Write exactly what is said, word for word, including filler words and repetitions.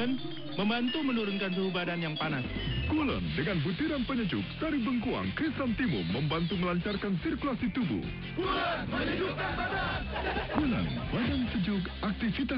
Coolant membantu menurunkan suhu badan yang panas. Coolant dengan butiran penyejuk sari bengkuang krisantimum membantu melancarkan sirkulasi tubuh. Coolant menyejukkan badan. Coolant, badan sejuk, aktivitas